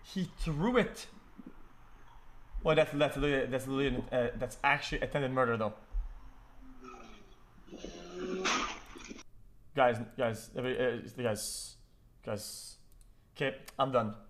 He threw it. Well, that's actually attempted murder, though. Guys. Okay, I'm done.